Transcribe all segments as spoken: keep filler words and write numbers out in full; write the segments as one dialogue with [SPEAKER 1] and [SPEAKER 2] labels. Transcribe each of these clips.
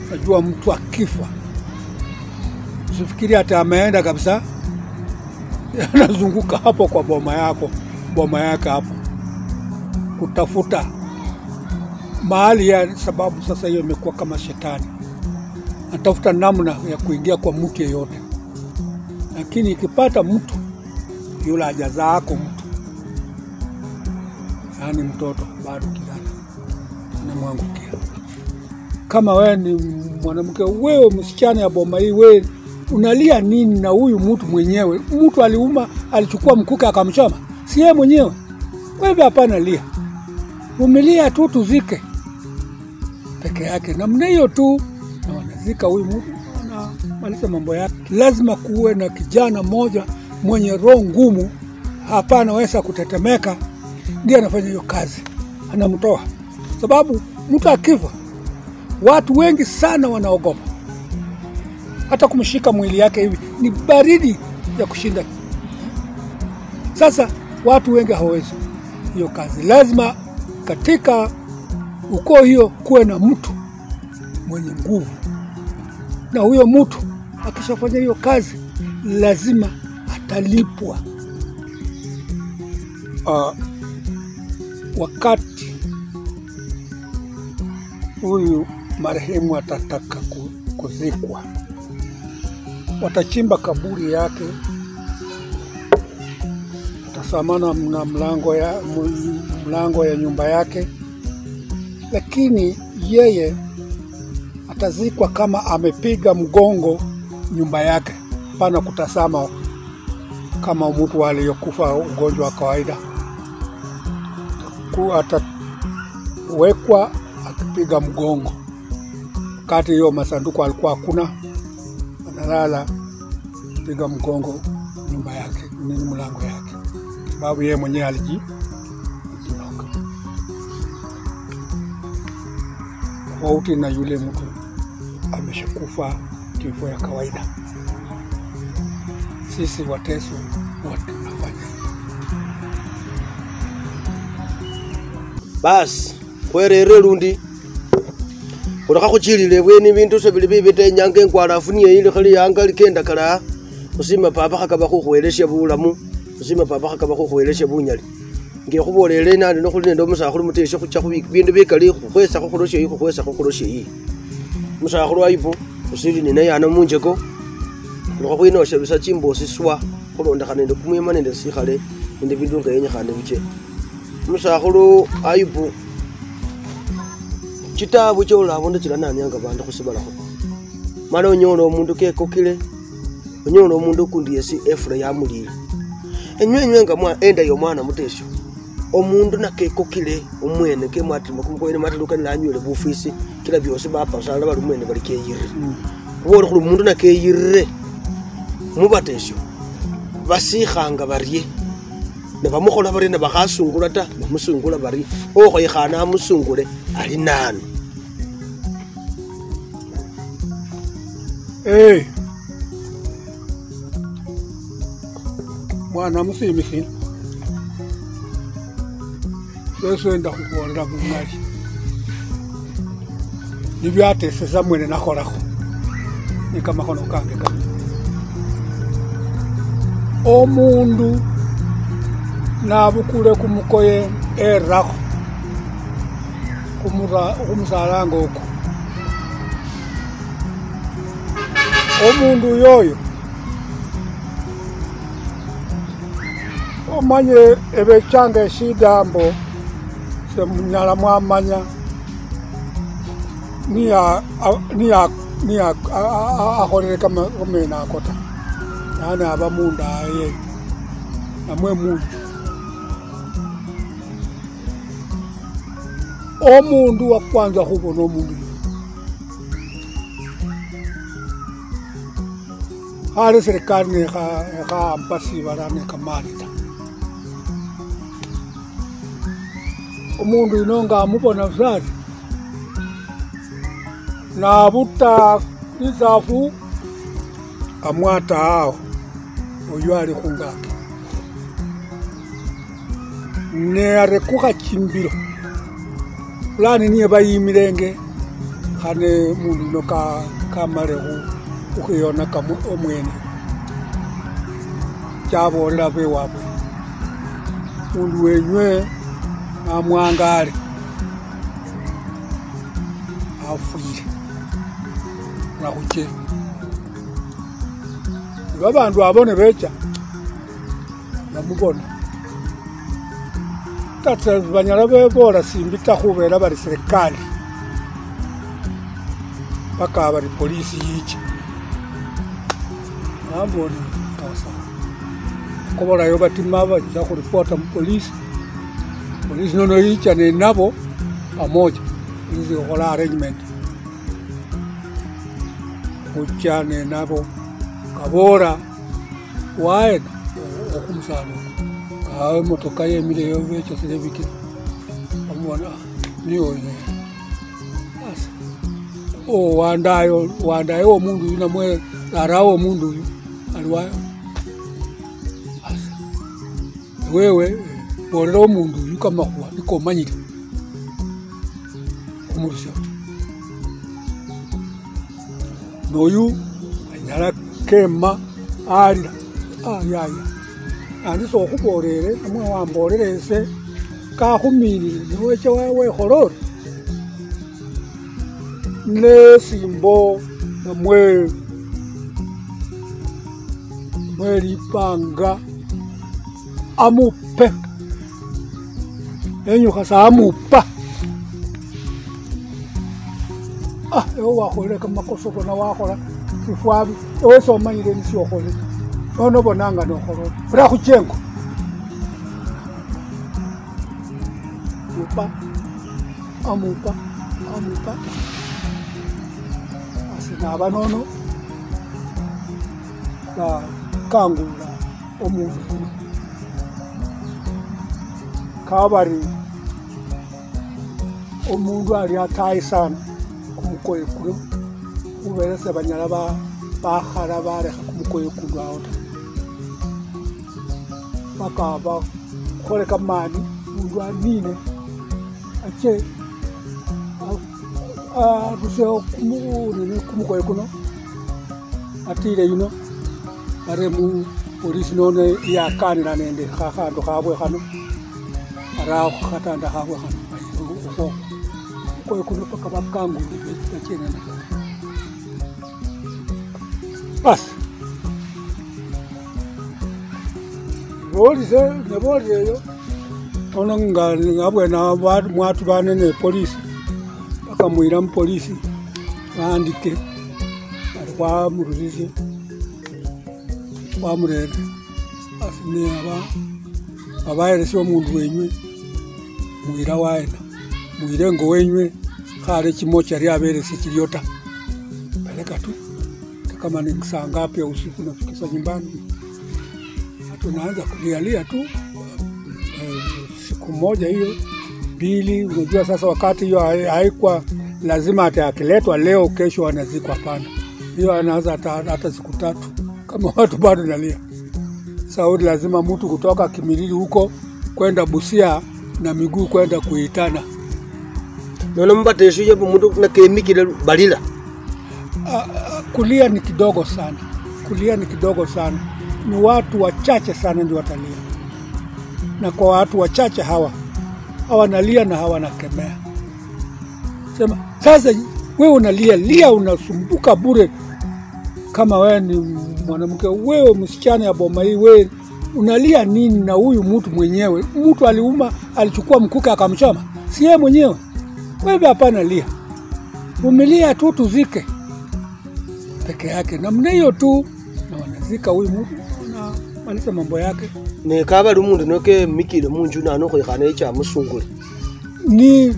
[SPEAKER 1] Najua mtu akifa usifikiri hata ameenda kabisa, anazunguka hapo kwa boma yako, boma yake hapo kutafuta mahali ya, sababu sasa hiyo imekuwa kama shetani. Atafuta namna ya kuingia kwa mtu yeyote. Lakini ikipata mtu yule hajaza yako mtu, yani mtoto bado kijana, anamwangukia. Kama wewe ni mwanamke, wewe msichana ya boma hii, wewe unalia nini na huyu mtu mwenyewe? Mtu aliuma, alichukua mkuka akamchoma, si yeye mwenyewe. Wewe hapana lia. Umelia tu tuzike peke yake. Namna hiyo tu na wanazika huyu mtu na maliza mambo yake. Lazima kuwe na kijana mmoja mwenye roho ngumu, hapana weza kutetemeka, ndiye anafanya hiyo kazi. Anamtoa. Sababu mtu akifa, watu wengi sana wanaogopa. Hata kumshika mwili yake hivi ni baridi ya kushinda. Sasa watu wengi hawezi hiyo kazi. Lazima katika ukoo hiyo kuwe na mtu mwenye nguvu. Na huyo mtu akishafanya hiyo kazi lazima atalipwa. Uh, wakati huyu marehemu atataka kuzikwa, watachimba kaburi yake, tasamana na mlango ya mlango ya nyumba yake, lakini yeye atazikwa kama amepiga mgongo nyumba yake, pana kutasama kama mtu aliyokufa ugonjwa wa kawaida. Ku atawekwa akipiga mgongo. Kati hiyo masanduku alikuwa hakuna, analala piga mgongo nyumba yake, ni mlango yake. Sababu yeye mwenyewe aliji jinoka. Wauti na yule mtu ameshakufa kifo ya kawaida. Sisi Wateso wote tunafanya.
[SPEAKER 2] Bas, kwerere rundi. Uraka kuchilile bweni bintu so bili bibete nyange nkwarafunie ile khali yanga likenda kala. Usima papa akaba kukhwelesha bulamu. Usima papa akaba kukhwelesha bunyali. Nge khubolele nandi no khuli ndo musakhulu muteshe khucha khubika bintu bikali khwesa khukhuloshe yi khwesa khukhuloshe yi. Musakhulu ayipo usili ni naye ana munjeko. Lokho kwino shabisa chimbo siswa khulonda khanende kumuyema nende sikhale inde bintu ngayenya khane buche. Musakhulu ayipo chitabu chola bonde chilana nyanga bandu khusibalakho. Mala onyola omundu kekokile, onyola omundu kundi yesi efra ya mulile. Enywenywe nga mwa enda yo mwana mutesho. Omundu nakekokile omwene ke mwatima kumkoine mataluka nanyule bufisi kila byose bapa sala bali mwene bali keyire. Kubora khulu mundu nakeyire mubatesho. Basikhanga bariye. Ne bamukhola bari ne bakhasungula ta, bamusungula bari. Okho ikhana amusungule ali nani.
[SPEAKER 1] Eh. Mwana musimisi. Yesu enda kukolera bunali. Nibyate sesa mwene nakholakho. Ni kama kono kange kama. Omundu nabukule kumukoye erakho. Kumura kumsalango uko. Omundu yoyo omanye ebechanga esidambo semunyala mwamanya niya niya niya akhorere kama omena akota nana abamunda aye namwe mundu omundu wa kwanza khubona omundu hali serikali ne kha ampasi barane kamalita omundu inonga amubona vzali na buta nizafu amwata hao oyo ali khungaki ne arekuka chimbiro fulani niye bayimirenge khane mundu no ka kamare go ukuyona ka omwene chabo la be wapo mundu wenywe amwangale afuyire na kuche babandu abone becha namubona tatsa banyala bebora simbita khubera bari serikali paka bari polisi yichi nabona kasa kobora yo batima bacha ku report mu polisi polisi nono yicha ne nabo pamoja hizi hola arrangement kucha ne nabo kabora wae okumsalo awe motoka ye mile yo becha selebiki amwana niyo ye asa o wandayo wandayo mundu yuna mwe arawo mundu alwa asa wewe borero mundu yukama kwa niko manyira kumurusha noyu anyala kema alira ayaya andi so kuborere amwe wamborere se ka khumiri niwe che wawe khoror ne simbo namwe mweri panga amupe enyo khasa amupa ah yo wakhole kama koso kona wakhola sifwabi ewe so manyire nsi okhole ono bonanga no khoro bra khuchengo upa amupa amupa asina abanono la kangula omuntu kabari omuntu ali atayi sana kumukoye kulo uberese banyala ba bakhara bare kumukoye kulo awota makaba khole kamani mundu anine ache a ruseo kumuri kumukoye kuno atire yuno are mu polisi none ya kanira nende khakhando khabwe khano ara khatanda khabwe khano ko ko kuno paka bakangu achena na bas bolize ne boliyo onanga ngabwe na mwatu banene polisi bakamwira mu polisi bandike kwa muruzise bamurere asine aba abaye sio mundu wenywe mwira waena mwire ngo wenywe khare kimocha ri abere sikiriota peleka tu kama ni saa ngapi usiku nafikisha nyumbani tunaanza kulialia tu e, siku moja hiyo pili unajua sasa wakati hiyo haikuwa lazima atakiletwa leo kesho anazikwa hapana hiyo anaanza hata, hata siku tatu kama watu bado nalia saudi lazima mtu kutoka Kimilili huko kwenda Busia na miguu kwenda kuitana
[SPEAKER 2] nona mbate shuje mtu na kemikile balila
[SPEAKER 1] a, a, kulia ni kidogo sana kulia ni kidogo sana ni watu wachache sana ndio watalia na kwa watu wachache hawa hawa nalia na hawa nakemea sema sasa wewe unalia lia unasumbuka bure kama wewe ni mwanamke wewe msichana ya boma hii wewe unalia nini na huyu mtu mwenyewe mtu aliuma alichukua mkuka akamchoma si yeye mwenyewe wewe hapana lia umelia tu tuzike peke yake namna hiyo tu na wanazika huyu mtu na malisa mambo yake
[SPEAKER 2] ne kaba lumundu noke mikile munju na no khana echa musungule
[SPEAKER 1] ni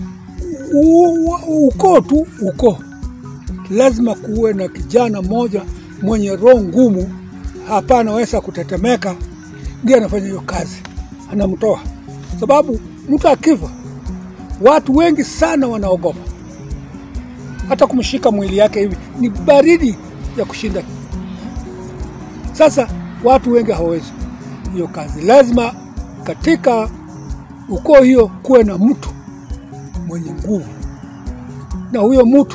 [SPEAKER 1] uko tu uko lazima kuwe na kijana mmoja mwenye roho ngumu hapana wesa kutetemeka ndiye anafanya hiyo kazi anamtoa sababu mtu akifa watu wengi sana wanaogopa hata kumshika mwili yake hivi ni baridi ya kushinda sasa watu wengi hawawezi hiyo kazi lazima katika ukoo hiyo kuwe na mtu mwenye nguvu na huyo mtu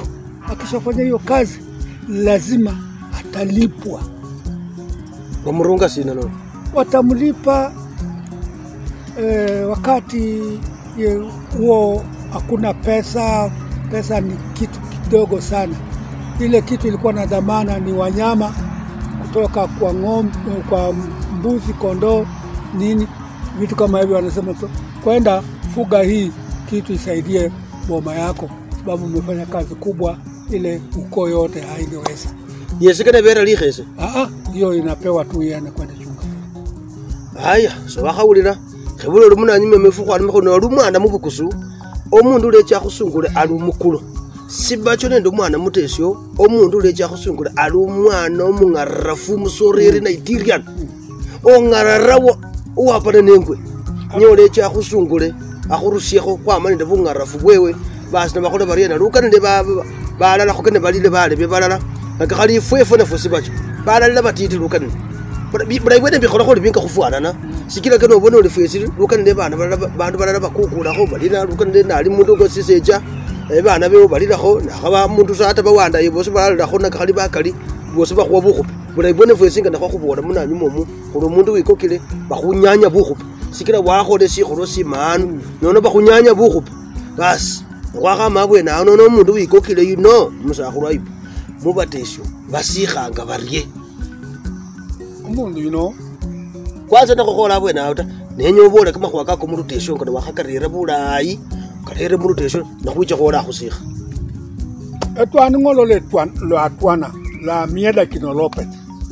[SPEAKER 1] akishafanya hiyo kazi lazima atalipwa.
[SPEAKER 2] Wamurunga sina no.
[SPEAKER 1] Watamlipa eh, wakati huo hakuna pesa, pesa ni kitu kidogo sana. Ile kitu ilikuwa na dhamana ni wanyama kutoka kwa ng'ombe, kwa mbuzi, kondoo, nini, vitu kama hivyo. Wanasema kwenda fuga hii kitu isaidie boma yako, sababu umefanya kazi kubwa, ile uko yote haingeweza.
[SPEAKER 2] Yesikana bera likhese.
[SPEAKER 1] Ah ah, hiyo inapewa tu yana kwenda chunga.
[SPEAKER 2] Haya, so bakawulira. Khebulo lumuna nyime mefuko ali mukhono lumwana mubukusu. Omundu lecha khusungule ali mukulu. Sibacho nendo mwana mutesyo, omundu lecha khusungule ali umwana omungarafu musorere Nigerian. Ongararawo uwapana nengwe. Nyo lecha khusungule akhurushekho kwamaninde bungarafu bwewe. Basi nabakhola bariyana lukaninde baba balala khokene balile bale bebalala. Bakali fwefu na fusi bacho balala batiti lukaninde. Bula ibwene bikhola kholi binga khufuana na sikira kano bono le fwesi lukaninde bana bandu balala bakukula kho balina lukaninde nali mundu go siseja ebana bewo balila kho nakhaba mundu sata bawanda yebosi balala kho nakali bakali bosi bakhwa bukhupi. Bula ibwene fwesi nga nakho khubona munanyu momu kholo mundu wikokile bakhunyanya bukhupi sikira wakhole sikholo simanu nono bakhunyanya bukhupi bas wakhama bwena ano no mundu wikokile you know musakhulu ayipo mubatesyo basikhanga barye
[SPEAKER 1] umundu you know
[SPEAKER 2] kwanza nakhola bwena uta nenyo bole kama khwaka ko mulutesyo ngana wakhakarira bulayi karere mulutesyo nakhuicha khola khusikha
[SPEAKER 1] etwani ngolole twan lo atwana la mieda kinolopet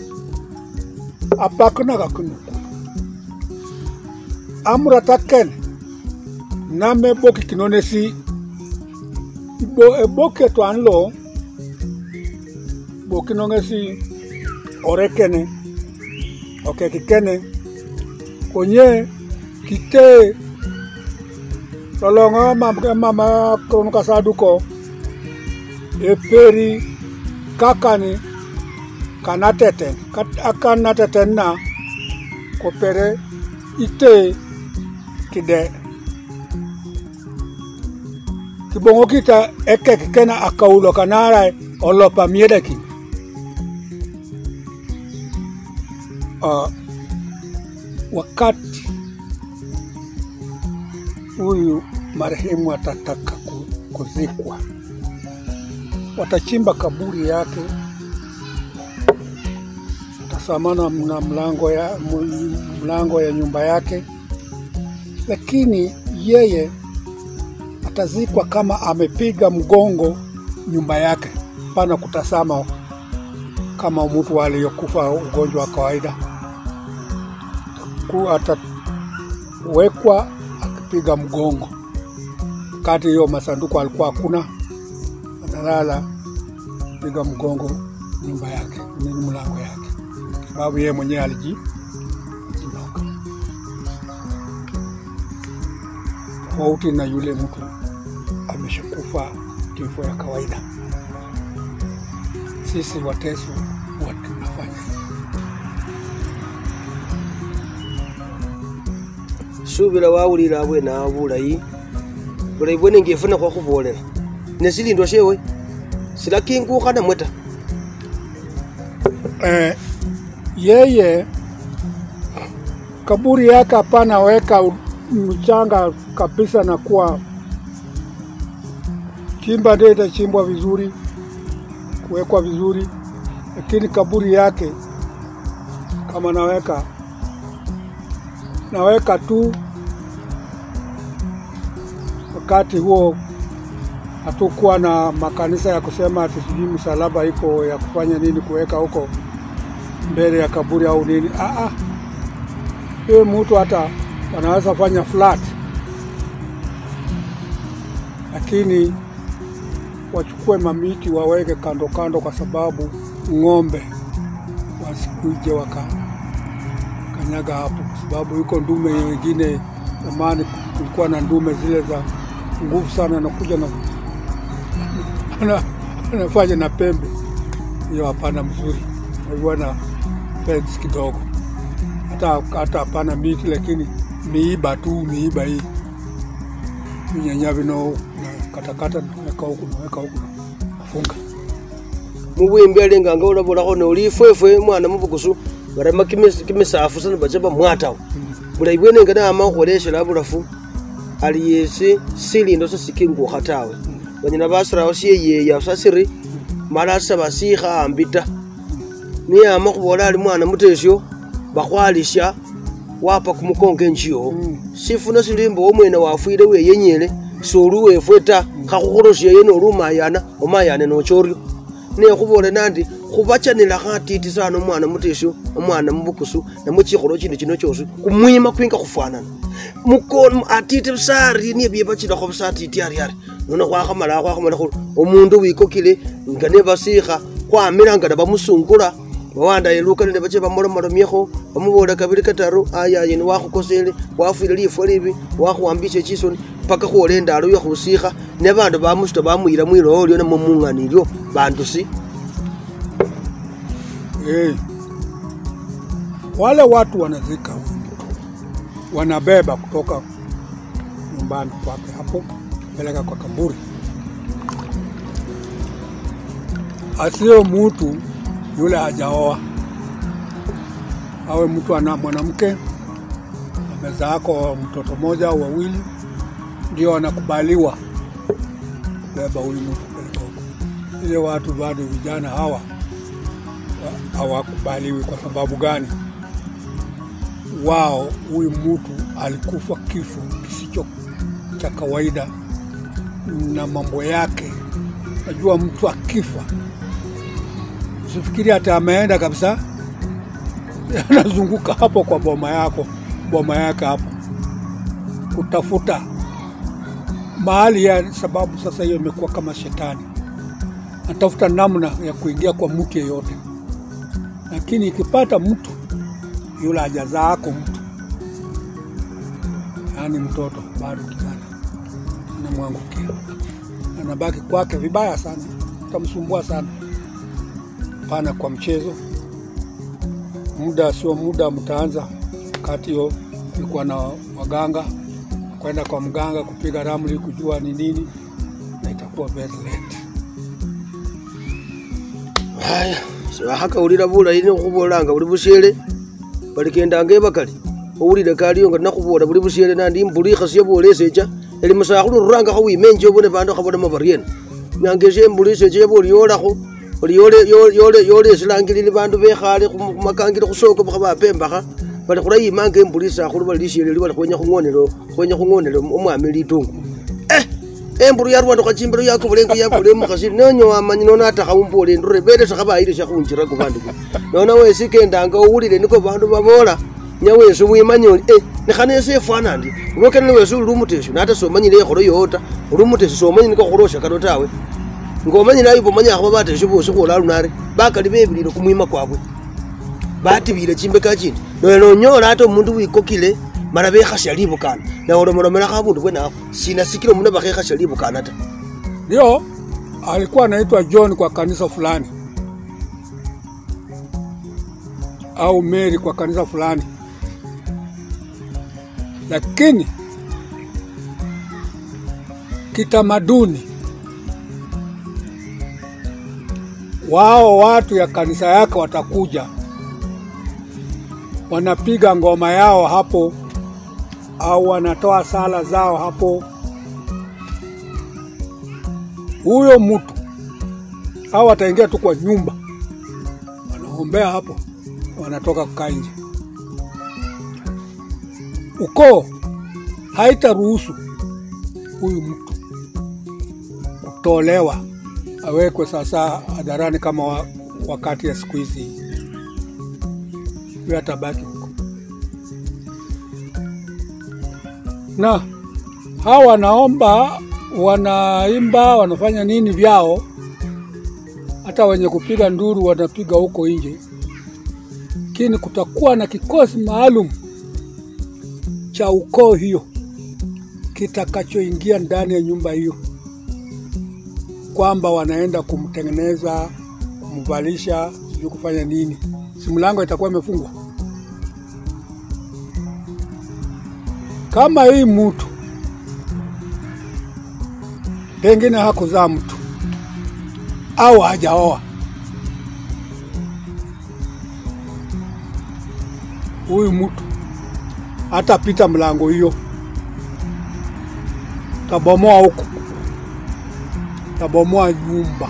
[SPEAKER 1] apakuna kakunuku amura taken name boki kinonesi ibo eboke twan lo boki nongesi orekene okay kikene konye kite tolonga mama mama kronuka saduko eperi kakani kanatete kat akanatete na kopere ite kide kibongo kita eke kena akaulo kanara olopa miedaki. Uh, wakati huyu marehemu atataka kuzikwa, watachimba kaburi yake, watasamana na mlango ya mlango ya nyumba yake, lakini yeye atazikwa kama amepiga mgongo nyumba yake, pana kutasama kama mtu aliyokufa ugonjwa wa kawaida. Ku atawekwa akipiga mgongo. Kati hiyo masanduku alikuwa hakuna, atalala piga mgongo nyumba yake, ni mlango yake, sababu yeye mwenyewe aliji jinoka. Tofauti na yule mtu ameshakufa kifo ya kawaida. Sisi wateso watu tunafanya
[SPEAKER 2] subira wawulira abwe na bulayi bulayi bwene ngefuna kwa khubolera nesilindo shewe silakinguka na mweta
[SPEAKER 1] eh yeye kaburi yake hapana weka mchanga kabisa na kuwa chimba ndio itachimbwa vizuri, kuwekwa vizuri, lakini kaburi yake kama naweka naweka tu wakati huo hatukuwa na makanisa ya kusema ati sijui msalaba iko ya kufanya nini kuweka huko mbele ya kaburi au nini. Ah ah, yeye mtu hata wanaweza fanya flat, lakini wachukue mamiti waweke kando kando, kwa sababu ng'ombe wasikuje waka kanyaga hapo, sababu yuko ndume wengine. Zamani kulikuwa na ndume zile za nguvu sana, nakuja na anafanya na pembe hiyo, hapana mzuri. Hivyo na fence kidogo, hata hata hapana miti, lakini miiba tu, miiba hii nyanya vino na katakata na weka huku na weka huku nafunga.
[SPEAKER 2] mubwimbi alenga nga olabula ko no lifwefwe mwana mubukusu barama kimese kimesafu sana bachaba mwatawo bula ibwene nga na ama kolesha labulafu ali yesi sili ndo sikingo khatawe banyina basira wasiye ya sasiri malasa basiha ambita ni ama kubola ali mwana mutesyo bakwalisha wapa kumukonge njiyo mm. sifuna silimbo omwena wafuire we yenyele solu wefweta khakhukhoroshe yeno lumayana omayane no choryo ne khubole nandi khubachanila khatiti sana omwana mutesyo omwana mubukusu namuchikholo chino chino chosi kumwima kwinga khufanana mukon atiti busari ni bye bachira kho busati tiari yari nona kwa khamala kwa khamala kho omundu wikokile ngane basikha kwa milanga da bamusungula wanda yeluka ne bache bamolo malomyekho bamubola kabiri kataru aya yini wakhukosele wafile lifu libi wakhuambishe chisoni paka kholenda alo yakhusikha ne bandu bamusta bamuyira mwiro olyo ne mumunganilyo bandu si
[SPEAKER 1] eh wale watu wanazika wanabeba kutoka nyumbani kwake hapo peleka kwa kaburi. Asio mtu yule hajaoa, awe mtu ana mwanamke amezaa kwa mtoto moja au wawili, ndio anakubaliwa beba huyu mtu peleka huko. Ile watu bado vijana hawa hawakubaliwi. Kwa sababu gani? Wao huyu mtu alikufa kifo kisicho cha kawaida na mambo yake. Najua mtu akifa usifikiri hata ameenda kabisa, anazunguka hapo kwa boma yako boma yake hapo kutafuta mahali ya sababu. Sasa hiyo imekuwa kama shetani, anatafuta namna ya kuingia kwa mtu yeyote. Lakini ikipata mtu yule hajazaako mtu, yani mtoto bado kijana, anamwangukia, anabaki kwake vibaya sana, utamsumbua sana. Pana kwa mchezo, muda sio muda mtaanza kati hiyo kulikuwa na waganga, kwenda kwa mganga kupiga ramli kujua ni nini, na itakuwa very late.
[SPEAKER 2] Haya, so haka ulira bula ine kubolanga buli bushele balikenda ngeba kali ulira kali nga nakubola buli bushele nandi mbuli khasiye bolesecha eli musakhulu ruranga khawi menje obone bandu khabona mabarien nyangeje mbuli seche boli yola ko oli yole yole yole silangilili bandu bekhale kumakangile khusoko khaba pembakha bali khulayi mange mbuli sakhulu bali shele bali khonya khungonelo khonya khungonelo omwami litungu eh emburu ya rwanda kwachimbiro yako bulengo ya bule mukhasi nonyo amanyi nona ataka umbole ndure bede sakaba ile shakunjira ku bandu nona we sikenda nga uwulire niko bandu babola nyawe so bwimanyoli eh nekhane se fanandi ngokene we so lumutesho nata so manyile kholo yota lumutesho so manyi niko khorosha kalotawe ngomanyi nayo bomanya khaba batesho bose khola lunare bakali bebililo kumwima kwabwe batibile chimbe kachindi no nyola ato mundu wikokile mara bekhasha libukana na olomolomela khabundu bwena sina sikilo muna bakhasha libukana ta.
[SPEAKER 1] Ndio alikuwa anaitwa John kwa kanisa fulani au Mary kwa kanisa fulani, lakini kitamaduni wao watu ya kanisa yake watakuja wanapiga ngoma yao hapo au wanatoa sala zao hapo. Huyo mtu au ataingia tu kwa nyumba, wanaombea hapo, wanatoka kukaa nje. Uko haitaruhusu huyu mtu kutolewa awekwe sasa hadharani kama wa, wakati ya siku hizi. Yeye atabaki huko. Na hawa wanaomba, wanaimba, wanafanya nini vyao, hata wenye kupiga nduru wanapiga huko nje. Lakini kutakuwa na kikosi maalum cha ukoo hiyo kitakachoingia ndani ya nyumba hiyo, kwamba wanaenda kumtengeneza, kumvalisha, sio kufanya nini. Si mlango itakuwa imefungwa. Kama hii mtu pengine hakuzaa mtu au hajaoa, huyu mtu hata pita mlango hiyo, tabomoa huko, tabomoa nyumba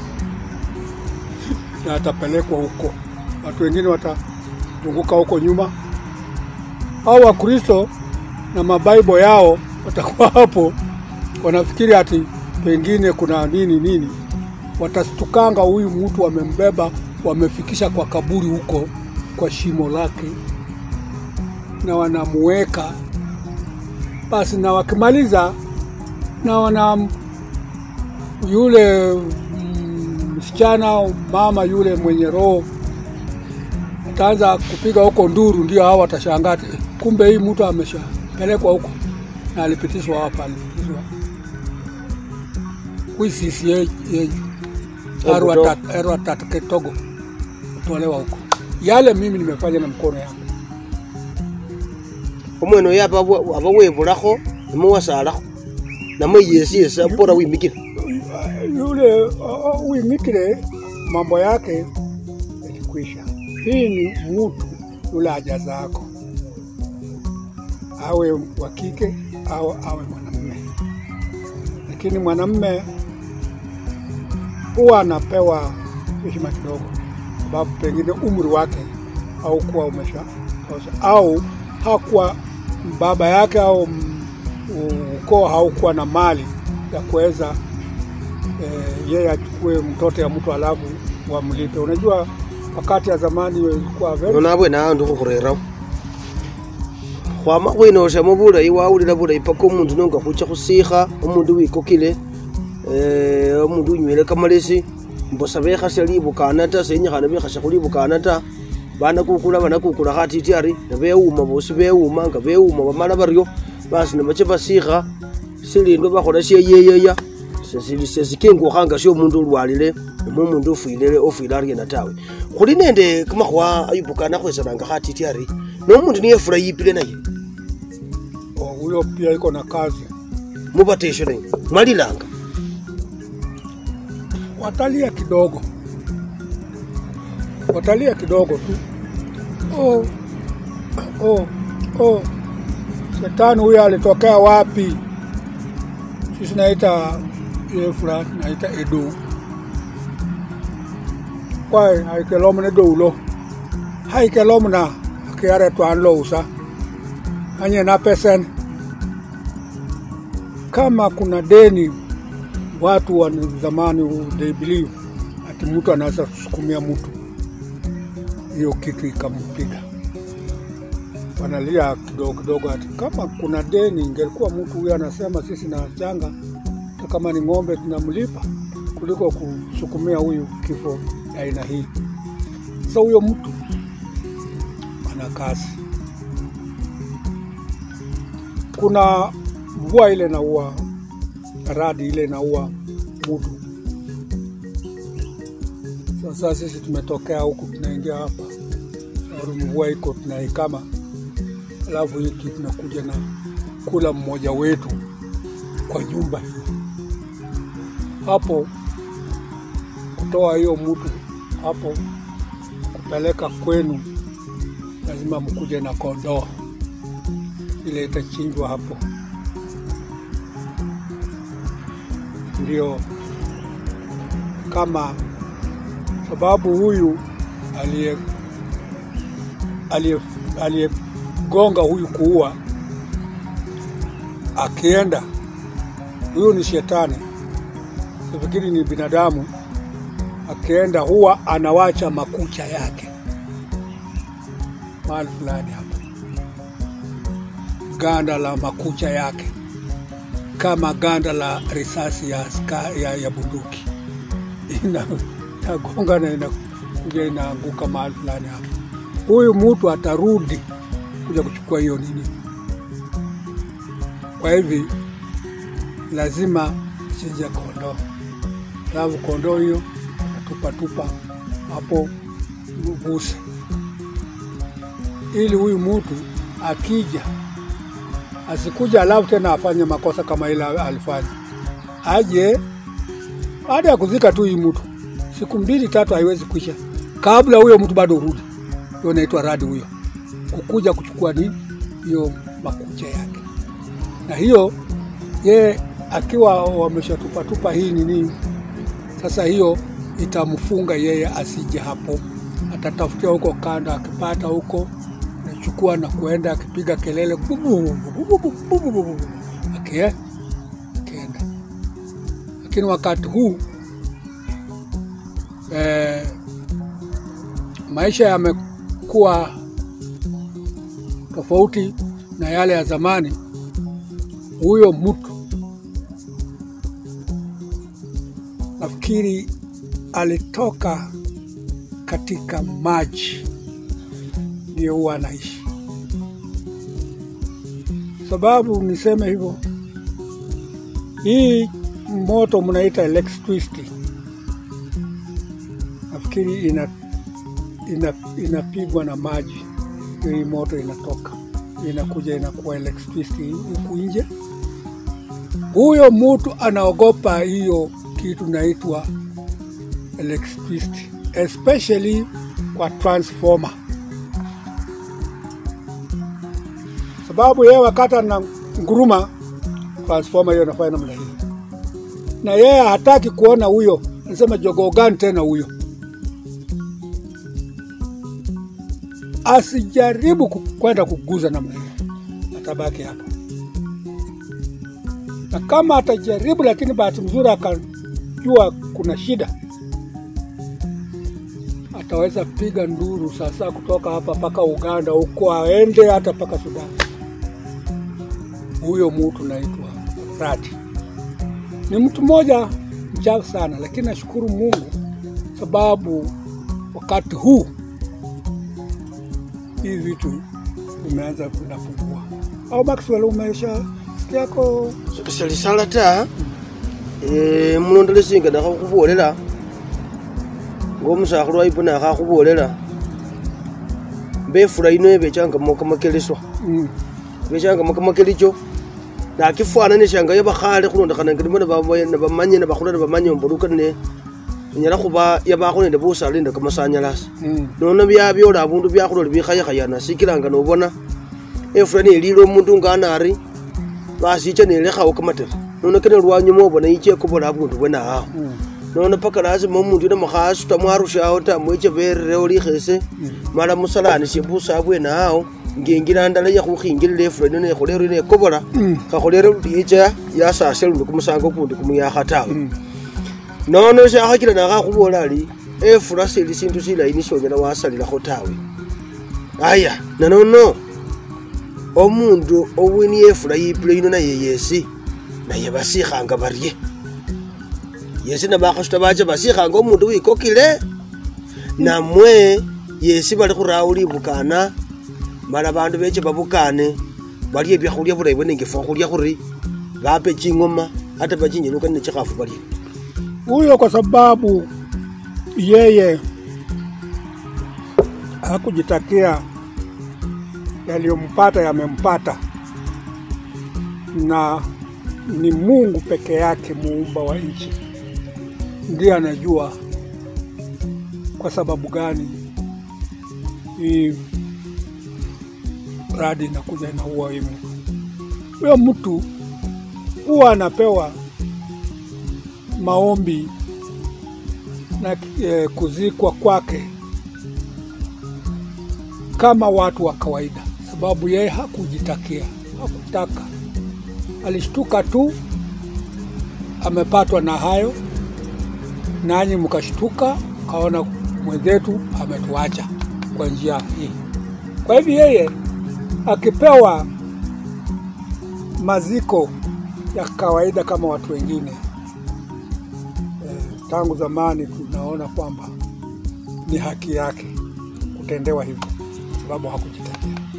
[SPEAKER 1] na atapelekwa huko. Watu wengine watazunguka huko nyuma, au Wakristo na mabaibo yao watakuwa hapo, wanafikiri ati pengine kuna nini nini. Watastukanga huyu mtu wamembeba, wamefikisha kwa kaburi huko, kwa shimo lake, na wanamuweka basi. Na wakimaliza, na wana yule msichana mama yule mwenye roho ataanza kupiga huko nduru, ndio hao watashangaa kumbe hii mtu ameshapelekwa huko na alipitishwa hapa, alipitishwa kuisisi yeju arwa tatake togo tolewa huko. Yale mimi nimefanya na mkono yangu.
[SPEAKER 2] Omweno yapa aba webulako muwasalako namwe yesi yesa bora wimikira
[SPEAKER 1] yule wimikire mambo yake yalikwisha. Hii ni mtu yule haja zako, awe wa kike au awe mwanamume. Lakini mwanamume huwa anapewa heshima kidogo, sababu pengine umri wake au kuwa umesha au hakuwa baba yake au ukoo haukuwa na mali ya kuweza e, yeye achukue mtoto ya mtu alafu wamlipe. Unajua wakati ya zamani ilikuwa very
[SPEAKER 2] unabwe na ndo kurera kwa mawino sha mubula iwaulira bula ipako umuntu nonga kucha kusiha umuntu wikokile eh umuntu nywele kamalesi mbosa beha shalibu kanata senya kana beha shakulibu kanata bana kukula bana kukula hati tiari beuma bosi beuma nga beuma bamala baryo basi namache basiha silindo bakhola she yeyeya sesili sesikengo khanga sho umuntu ulwalile umuntu ufilele ofilari na tawe khuli nende kamakhwa ayubukana khwesananga hati tiari no umuntu niye fura yipile naye
[SPEAKER 1] huyo pia iko na kazi
[SPEAKER 2] mubatesho naye malilanga
[SPEAKER 1] watalia kidogo, watalia kidogo tu. Oh, oh, oh, shetani huyo alitokea wapi? Sisi naita ile fulani naita Edo. Kwa haikelomu na doulo, haikelomu na kiare tuanlo usa anye na pesen. Kama kuna deni, watu wa zamani they believe ati mtu anaweza kusukumia mtu, hiyo kitu ikampiga. Wanalia kidogo kidogo ati kama kuna deni, ingelikuwa mtu huyo anasema sisi na changa kama ni ng'ombe tunamlipa kuliko kusukumia huyu kifo aina hii. So huyo mtu ana kazi. Kuna mvua ile na ua, radi ile na ua mtu. Sasa sisi tumetokea huku tunaingia hapa, mvua iko tunaikama, alafu hiki tunakuja na kula mmoja wetu kwa nyumba hapo, kutoa hiyo mtu hapo kupeleka kwenu, lazima mkuje na kondoo ile itachinjwa hapo. Ndio kama sababu huyu aliye aliye aliyegonga huyu kuua akienda, huyu ni shetani, nafikiri ni binadamu. Akienda huwa anawacha makucha yake mahali fulani hapa, ganda la makucha yake kama ganda la risasi ya, ya, ya bunduki ina nagonga na inakuja inaanguka mahali fulani hapa. Huyu mtu atarudi kuja kuchukua hiyo nini. Kwa hivi lazima chinja kondoo, alafu kondoo hiyo tupa tupa hapo mbuse, ili huyu mtu akija asikuja alafu tena afanye makosa kama ile alifanya. Aje baada ya kuzika tu hii mtu siku mbili tatu haiwezi kuisha kabla huyo mtu bado urudi. Ndio inaitwa radi huyo. kukuja kuchukua ni hiyo makucha yake, na hiyo ye akiwa wameshatupa tupa hii nini, sasa hiyo itamfunga yeye asije hapo. Atatafutia huko kanda, akipata huko nachukua na kuenda akipiga kelele akie akienda. Lakini wakati huu eh, maisha yamekuwa tofauti na yale ya zamani. Huyo mtu nafikiri alitoka katika maji ndio huwa anaishi. Sababu niseme hivyo, hii moto mnaita electricity, nafikiri ina ina inapigwa na maji. Hii moto inatoka inakuja inakuwa electricity huku nje. Huyo mtu anaogopa hiyo kitu naitwa electricity, especially kwa transformer. Sababu yeye wakati na nguruma transformer hiyo inafanya namna hii, na yeye hataki kuona huyo, anasema jogoo gani tena huyo. Asijaribu kwenda kuguza namna hiyo, atabaki hapo. Na kama atajaribu lakini bahati mzuri akajua kuna shida, ataweza piga nduru sasa kutoka hapa paka Uganda huko aende hata paka Sudan. Huyo mtu naitwa Radi. Ni mtu mmoja mchafu sana, lakini nashukuru Mungu sababu wakati huu hii vitu vimeanza kunapungua. Au Maxwell umesha sikiako
[SPEAKER 2] sali salata eh munondole singa na kubolela ngomusakhulu ayibona akhakubolela befula ino ebechanga mokamakeleso mm bechanga mokamakelicho na kifwana ne shanga yabakhale khulondekhana ngilimo na bamanye na bakhula na bamanye mbuluka ne nyala khuba yabakhone ne busale nda kamasanyalasi mm nona byabyola abundu byakhulo bikhaya khayana sikilanga nobona efula ne lilo omundu nganari basicha ne lekhawo kamatera nona kene lwanyuma obona iche kubola abundu bwena aho mm nona paka lazima omundu na makhasu tamwarushaho tamweche berere oli khese mala musalani sibusa bwena aho ngengira ndala ya khukhingirira efula ne kholero ne kobola ka kholero licha yasase lundu kumusango kundi kumuyakha tawe nono shakhakira na khakubola ali efula seli sintu sila inisonyela wasalila khotawe aya nanono omundu owini efula yipule ino na yeyesi na yebasikhanga barye yesi na bakhasuta bache basikhanga omundu wikokile namwe yesi bali khurauli bukana mala bandu beche babukane bali ebyakhulya bulayi bwene ngefo khulya khuri bape chingoma hata bachinyenuka ne chikhafu bali
[SPEAKER 1] huyo, kwa sababu yeye hakujitakia yaliyompata yamempata, na ni Mungu peke yake muumba wa nchi ndiye anajua kwa sababu gani hii radi inakuja na huwa himu. Huyo mtu huwa anapewa maombi na e, kuzikwa kwake kama watu wa kawaida, sababu yeye hakujitakia, hakutaka. Alishtuka tu amepatwa na hayo, nanyi mkashtuka kaona mwenzetu ametuacha kwa njia hii. Kwa hivyo yeye akipewa maziko ya kawaida kama watu wengine, e, tangu zamani tunaona kwamba ni haki yake kutendewa hivyo, sababu hakujitakia.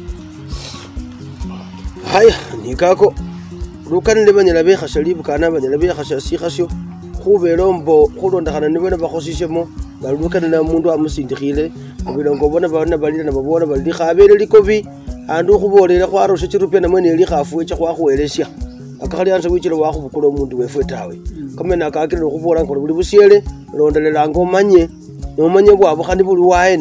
[SPEAKER 2] Haya nikako lukanile banyala bekhashalibu kana banyala bekhashasi khasyo khubelombo khulondakhana nibona bakhosishemo balukanila mundu amusindikhile bilongo bona bana balila na babona bali khabele likobi andu khubolele khwarusha chirupya namwe ne likhafu echa khwakhwelesya akakhali anza wichilo wakhubukula omundu wefwe tawe kamena akakile khubola ngo buli busyele londelela ngo manye nomanye bwabo khandi buli waena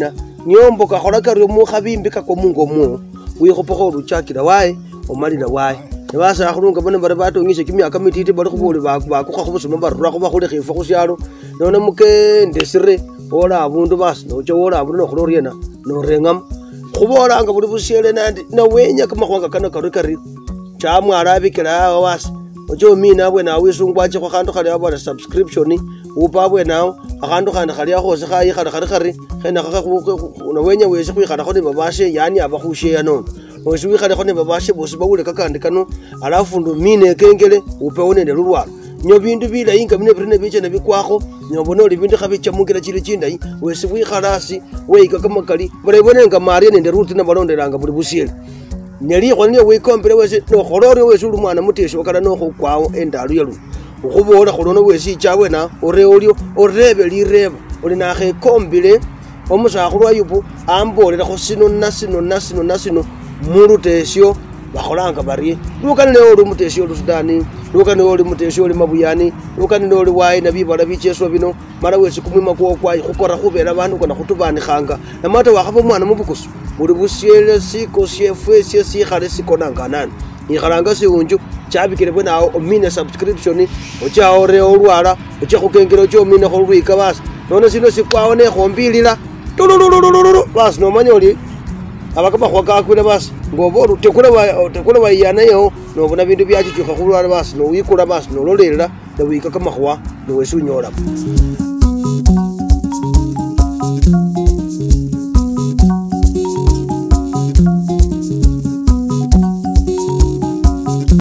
[SPEAKER 2] nyombo kakhola karyo mukhabimbika ko mungo mu wikhopokho luchakila waye omalila waye nebasa akhulunga bana bari batongise kimyaka mititi bali khubuli bakukha khubusuma barura khuba khuli khifa khusyalo nona mukendesire ola abundu basi nocha ola abundu nokhuloriena norengam khubolanga buli busyele nandi nawenya kamakhwanga kana kari kari chamwala abikila awo basi ocho mina bwe nawe sungwache kwa khandu khali abo subscription upa bwe nawo akhandu khandi khali akhose khayi khali khali khari khena khakha nawenya wese khwikhala khone babashe yani abakhushe ano wese wikhale khone babashe bosi bawule kakandi kano alafu ndo mine kengele upeone ne lulwalo nyo bindu bila inga mine brine biche na bikwakho nyo oli bindu khabicha mungila chili chindai wese wikhalasi weika kamakali barabone nga maria ne ruti na balondelanga buli busiele neli khone wikombele wese no khorori wese uli mwana mutesho wakala no khwawo endalu yalu ukhubola kholono wese chabwe na ore olio orebe lireba oli na khe kombile omusakhulu ayubu ambolera kho sino nasino nasino nasino muru tesho bakholanga bari lukane oli mutesho lusudani lukane oli mutesho oli mabuyani lukane oli wayi nabibala bicheso bino mara wese kumwima ko kwa khukora khubera abantu kana khutubani khanga namata wakhaba mwana mubukusu muri busiele siko shefu sie si khale sikona nganani ikhalanga siunju chabikire bwana omine subscription ocha ore olwala ocha khukengero cho omine khulwika basi none sino sikwaone khombilila tulululululu basi no manyoli abakaba khwaka kwile basi ngobo tekule ba tekule ba yana yo no bona bindu byachi khulwala basi no wikula basi no lolela no wika kama khwa no wesu nyola.